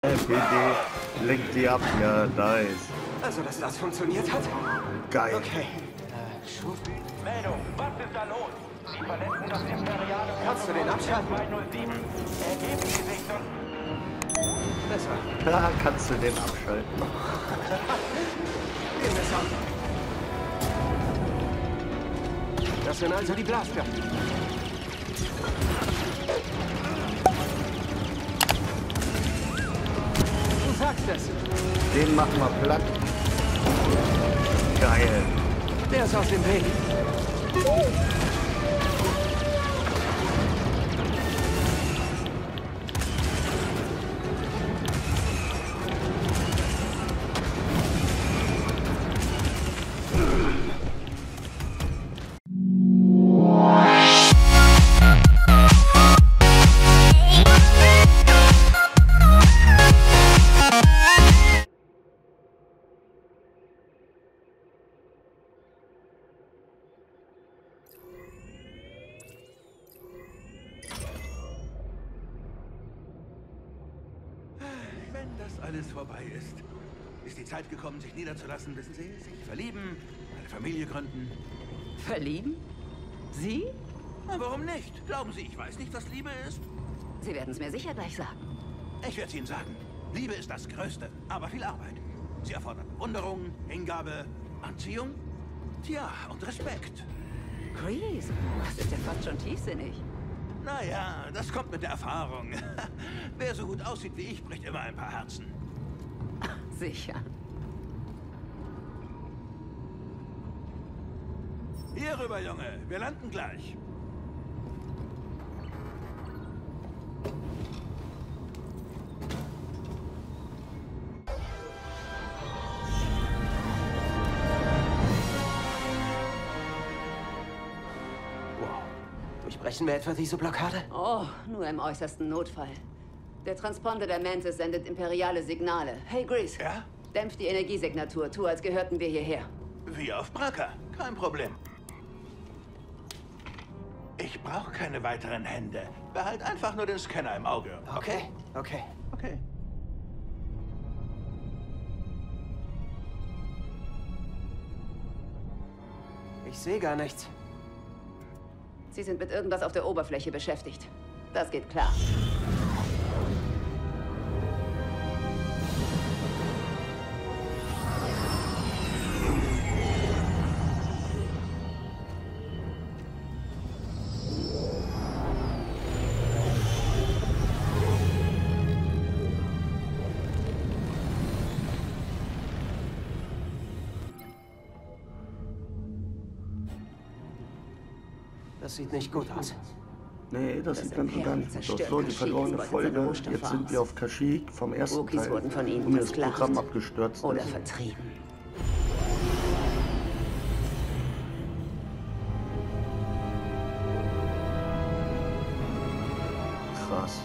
PD lenkt die ab. Ja, nice. Also, dass das funktioniert hat? Geil. Okay. Meldung, was ist da los? Sie verletzen das Imperiale. Kannst du den abschalten? 207. Ergeben Sie sich sonst. Besser. Ja, kannst du den abschalten. Gehen wir an. Das sind also die Blaster. Du sagst es. Den machen wir platt. Geil. Der ist aus dem Weg. Wenn das alles vorbei ist, ist die Zeit gekommen, sich niederzulassen, wissen Sie, sich verlieben, eine Familie gründen. Verlieben? Sie? Na, warum nicht? Glauben Sie, ich weiß nicht, was Liebe ist? Sie werden es mir sicher gleich sagen. Ich werde es Ihnen sagen. Liebe ist das Größte, aber viel Arbeit. Sie erfordert Bewunderung, Hingabe, Anziehung, tja, und Respekt. Grease, das ist ja fast schon tiefsinnig. Naja, das kommt mit der Erfahrung. Wer so gut aussieht wie ich, bricht immer ein paar Herzen. Sicher. Hier rüber, Junge. Wir landen gleich. Durchbrechen wir etwa diese Blockade? Oh, nur im äußersten Notfall. Der Transponder der Mantis sendet imperiale Signale. Hey, Grease. Ja? Dämpf die Energiesignatur. Tu, als gehörten wir hierher. Wie auf Bracca. Kein Problem. Ich brauche keine weiteren Hände. Behalt einfach nur den Scanner im Auge. Okay. Okay. Okay. Ich sehe gar nichts. Sie sind mit irgendwas auf der Oberfläche beschäftigt. Das geht klar. Das sieht nicht gut aus. Nee, das sieht ganz so gar nicht gut aus. So, die verlorene Folge. Jetzt sind wir auf Kashyyyk vom ersten Wookies Teil. wurden von ihnen Und mir das versklavt. Programm abgestürzt Oder ist. vertrieben. Krass.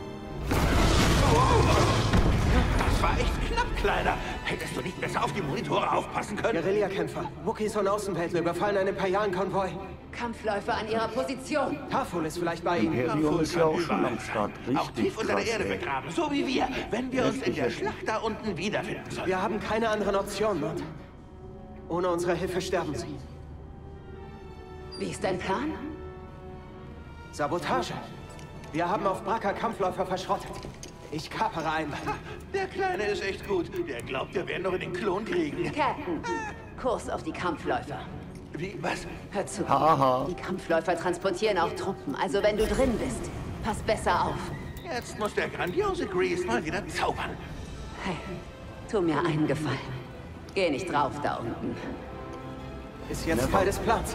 Das war echt knapp, Kleiner. Hättest du nicht besser auf die Monitore aufpassen können? Guerillakämpfer. Wookiees und Außenweltler überfallen einen imperialen Konvoi. Kampfläufer an ihrer Position. Tafel ist vielleicht bei Ihnen. Imperium ist ja auch schon am Start. Auch Richtig tief unter der krass, Erde ey. begraben, so wie wir, wenn wir uns in der Heftig. Schlacht da unten wiederfinden sollen. Wir haben keine anderen Optionen und ohne unsere Hilfe sterben sie. Wie ist dein Plan? Sabotage. Wir haben auf Bracca Kampfläufer verschrottet. Ich kapere einen. Der Kleine ist echt gut. Der glaubt, wir werden noch in den Klon kriegen. Captain, Kurs auf die Kampfläufer. Wie, was? Hör zu. Haha. Die Kampfläufer transportieren auch Truppen. Also wenn du drin bist, pass besser auf. Jetzt muss der grandiose Grease mal wieder zaubern. Hey, tu mir einen Gefallen. Geh nicht drauf da unten. Ist jetzt Teil des Plans.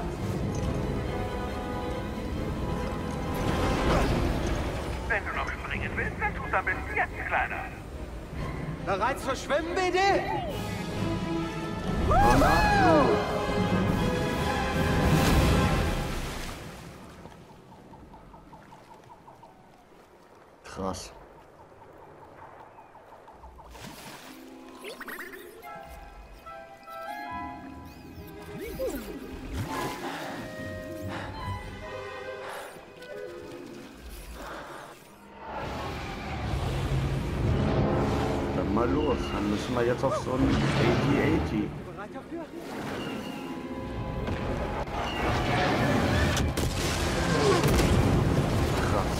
Wenn du noch springen willst, dann tu's am besten jetzt, Kleiner. Bereit zu schwimmen, BD? Krass. mal los. Dann müssen wir jetzt auf so einen 80-80. Bereit dafür? Krass.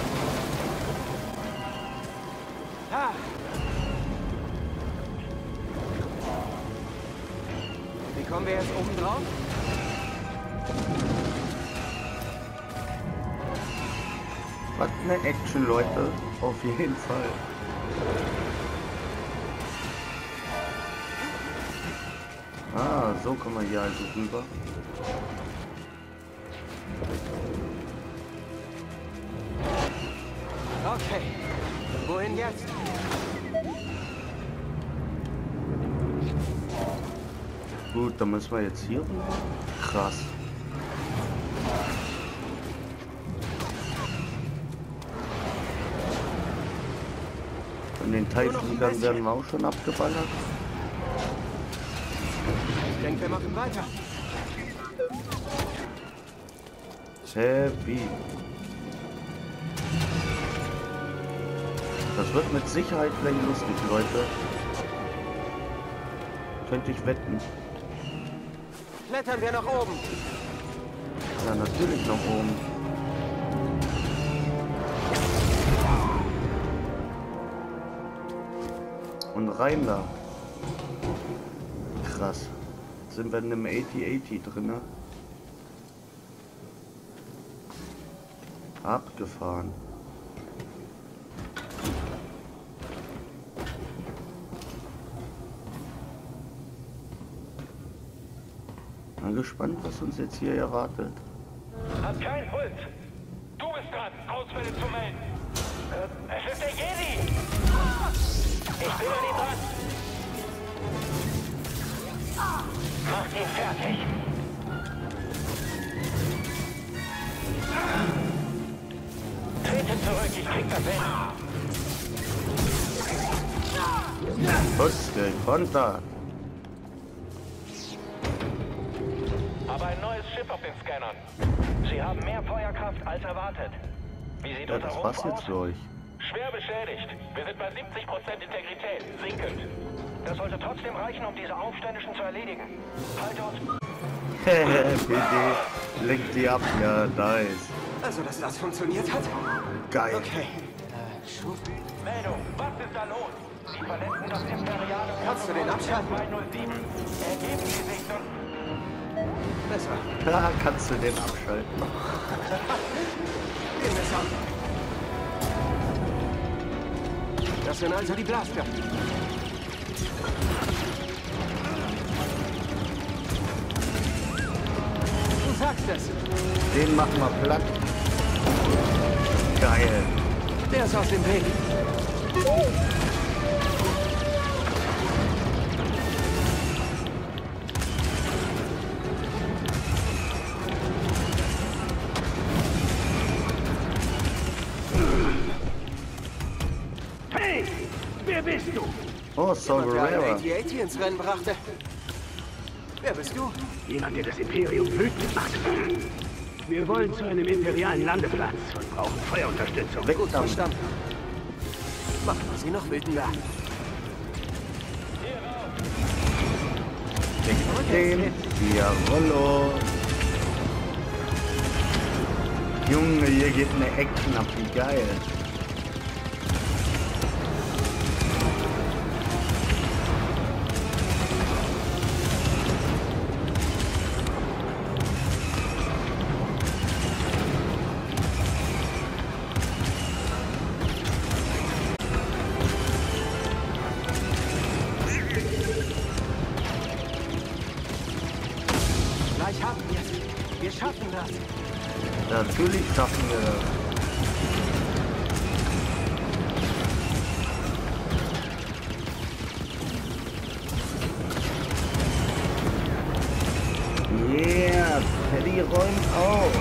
Ah. Wie kommen wir jetzt oben drauf? Was eine Action, Leute. Auf jeden Fall. Ah, so kommen wir hier also rüber. Okay. Wohin jetzt? Gut, dann müssen wir jetzt hier rüber. Krass. Von den Teilfliegern werden wir auch schon abgeballert. Ich denke, wir machen weiter. Heavy. Das wird mit Sicherheit gleich lustig, Leute. Könnte ich wetten. Klettern wir nach oben. Ja, natürlich nach oben. Und rein da. Krass. Jetzt sind wir in einem 80-80 drin. Abgefahren. Mal gespannt, was uns jetzt hier erwartet. Hat keinen Puls. Du bist dran, Ausfälle zu melden. Es ist der Jedi. Ich bin an ihm dran. Macht ihn fertig. Trete zurück, ich krieg das hin. Gut, gekontert. Aber ein neues Schiff auf den Scannern. Sie haben mehr Feuerkraft als erwartet. Wie sieht Ja, unser das Rumpf war's aus? jetzt für euch. Schwer beschädigt. Wir sind bei 70% Integrität, sinkend. Das sollte trotzdem reichen, um diese Aufständischen zu erledigen. Halte uns... PD, lenkt die ab. Ja, nice. Also, dass das funktioniert hat? Geil. Okay. Meldung, was ist da los? Sie verletzen das imperiale... Kannst du den abschalten? 207. Ergeben Sie sich und... Besser. Ja, kannst du den abschalten. Gehen wir an. Das sind also die Blaster. Du sagst es. Den machen wir platt. Geil. Der ist aus dem Weg. Hey, wer bist du? Oh, Saw Der eine Gerrera. AT-AT ins Rennen brachte. Wer bist du? Jemand, der das Imperium wütend macht. Wir wollen zu einem imperialen Landeplatz und brauchen Feuerunterstützung. Gut verstanden. Machen wir sie noch wütender. Den. Jawollo. Junge, hier geht eine Action ab. Wie geil. Gleich haben wir es. Wir schaffen das. Natürlich schaffen wir das. Yeah, Teddy räumt auf.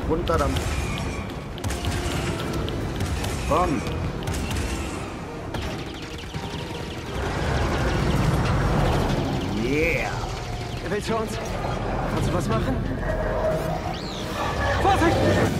runter dann. Komm. Yeah. Willst du uns? Kannst du was machen? Vorsicht!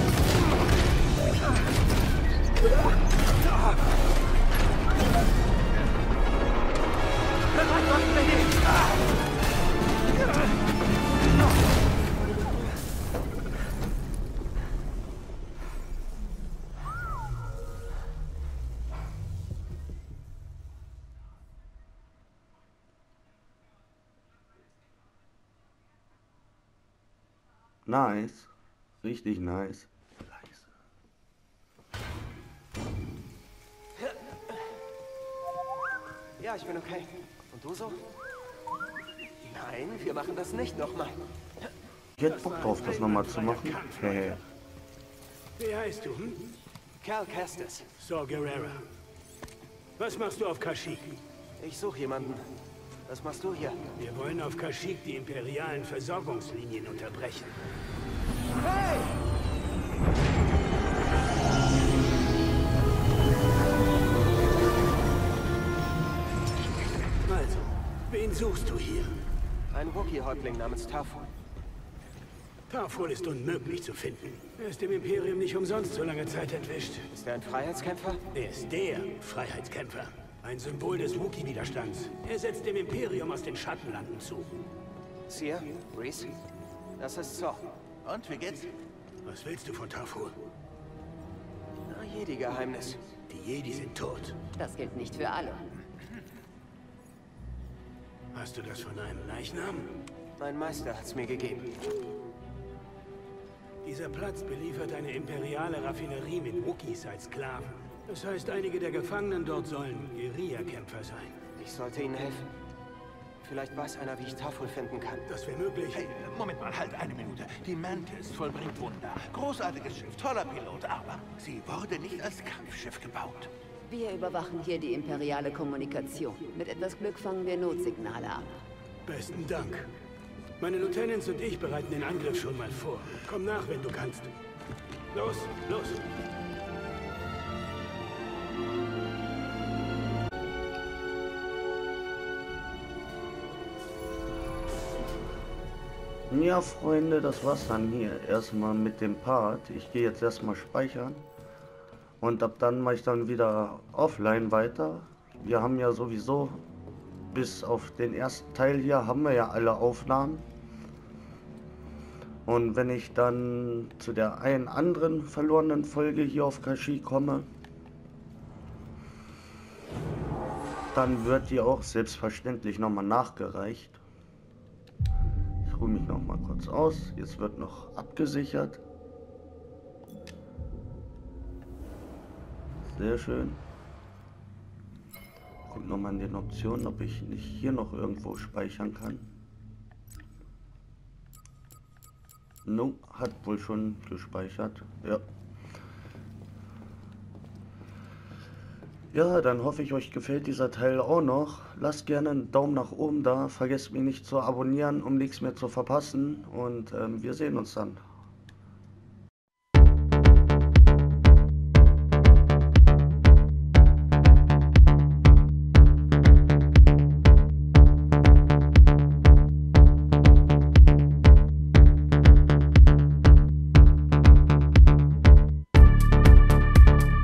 Nice. Richtig nice. Ja, ich bin okay. Und du so? Nein, wir machen das nicht nochmal. Ich hätte Bock drauf, das nochmal zu machen. Hey. Wie heißt du, hm? Cal Kestis. Saw Gerrera. Was machst du auf Kashyyyk? Ich suche jemanden. Was machst du hier? Wir wollen auf Kashyyyk die imperialen Versorgungslinien unterbrechen. Hey! Also, wen suchst du hier? Ein Wookiee-Häuptling namens Tarful. Tarful ist unmöglich zu finden. Er ist dem Imperium nicht umsonst so lange Zeit entwischt. Ist er ein Freiheitskämpfer? Er ist der Freiheitskämpfer. Ein Symbol des Wookiee-Widerstands. Er setzt dem Imperium aus den Schattenlanden zu. Seer? Reese? Das ist Saw. Und, wie geht's? Was willst du von Tarful? Na, Jedi-Geheimnis. Die Jedi sind tot. Das gilt nicht für alle. Hast du das von einem Leichnam? Mein Meister hat's mir gegeben. Dieser Platz beliefert eine imperiale Raffinerie mit Wookiees als Sklaven. Das heißt, einige der Gefangenen dort sollen Guerillakämpfer sein. Ich sollte ihnen helfen. Vielleicht weiß einer, wie ich Tarful finden kann. Das wäre möglich. Hey, Moment mal, halt eine Minute. Die Mantis vollbringt Wunder. Großartiges Schiff, toller Pilot, aber sie wurde nicht als Kampfschiff gebaut. Wir überwachen hier die imperiale Kommunikation. Mit etwas Glück fangen wir Notsignale ab. Besten Dank. Meine Lieutenants und ich bereiten den Angriff schon mal vor. Komm nach, wenn du kannst. Los, los! Ja, Freunde, das war's dann hier erstmal mit dem Part. Ich gehe jetzt erstmal speichern. Und ab dann mache ich dann wieder offline weiter. Wir haben ja sowieso, bis auf den ersten Teil hier, haben wir ja alle Aufnahmen. Und wenn ich dann zu der einen anderen verlorenen Folge hier auf Kashyyyk komme, dann wird die auch selbstverständlich nochmal nachgereicht. Ich ruhe mich noch mal kurz aus. Jetzt wird noch abgesichert. Sehr schön. Guck noch mal in den Optionen, ob ich nicht hier noch irgendwo speichern kann. No, hat wohl schon gespeichert. Ja. Ja, dann hoffe ich, euch gefällt dieser Teil auch noch. Lasst gerne einen Daumen nach oben da. Vergesst mich nicht zu abonnieren, um nichts mehr zu verpassen. Und wir sehen uns dann.